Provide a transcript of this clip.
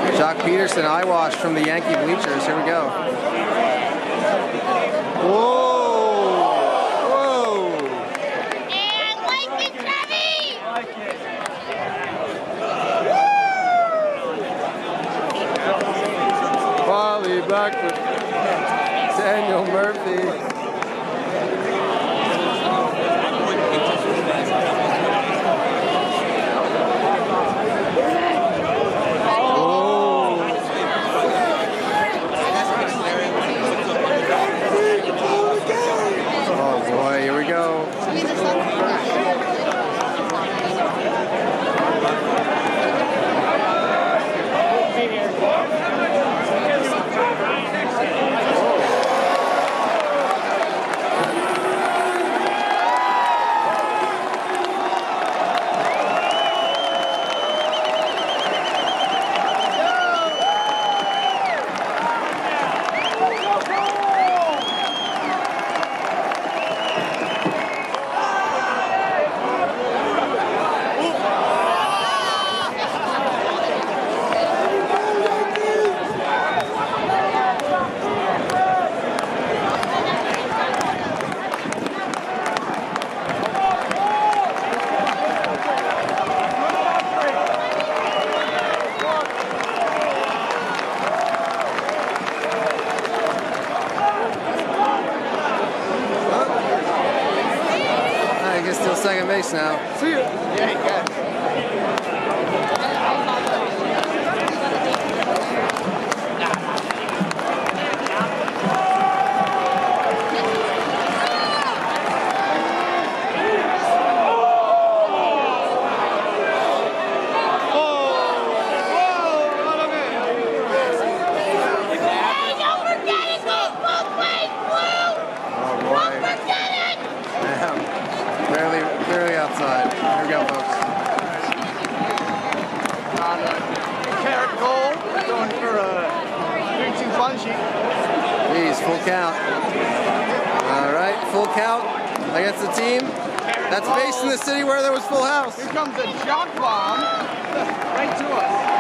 Jock Peterson eyewash from the Yankee bleachers. Here we go. Whoa! Whoa! And like it, Trevi! Wally Blackwood, Daniel Murphy. I guess still second base now. See ya. Yeah, you got it. Barely outside. Here we go, folks. Carrot goal, going for a 3-2 punchy. Jeez, full count. All right, full count against the team that's based in the city where there was full house. Here comes a jump bomb right to us.